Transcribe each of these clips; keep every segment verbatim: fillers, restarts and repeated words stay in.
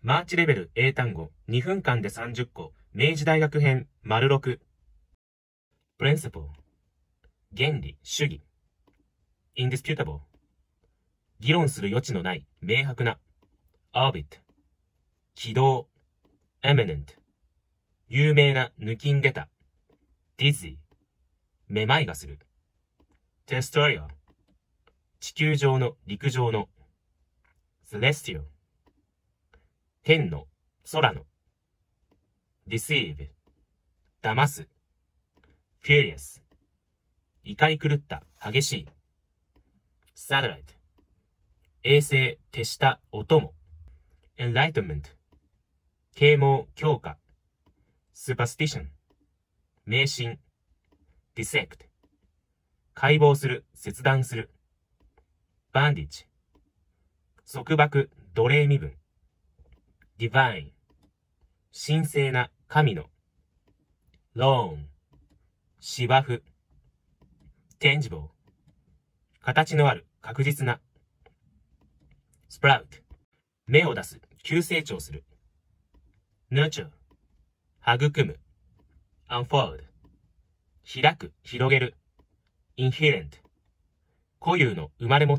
マーチレベル英単語にふんかんでさんじゅっこ、明治大学編丸ろく。principle 原理、主義。indisputable 議論する余地のない、明白な。orbit 軌道。eminent 有名な、抜きん出た。dizzy めまいがする。terrestrial 地球上の、陸上の。celestial天の、空の。deceive 騙す。furious 怒り狂った、激しい。satellite 衛星、手下、音も。enlightenment 啓蒙、強化。superstition 迷信。dissect 解剖する、切断する。bandage 束縛、奴隷身分。divine 神聖な、神の。loan 芝生。tangible 形のある、確実な。sprout 芽を出す、急成長する。nurture 育む。unfold 開く、広げる。inherent 固有の、生まれ持った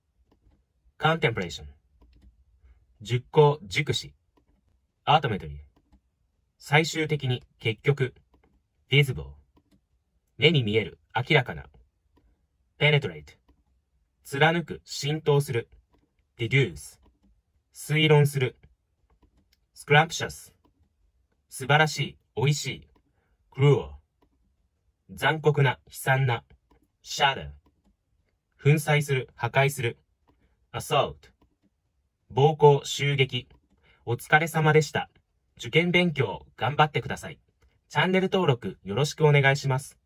。contemplation 熟考、熟し。ultimately 最終的に、結局。visible 目に見える、明らかな。penetrate 貫く、浸透する。deduce 推論する。scrumptious 素晴らしい、美味しい。cruel 残酷な、悲惨な。shatter 粉砕する、破壊する。assault 暴行、襲撃。お疲れ様でした。受験勉強頑張ってください。チャンネル登録よろしくお願いします。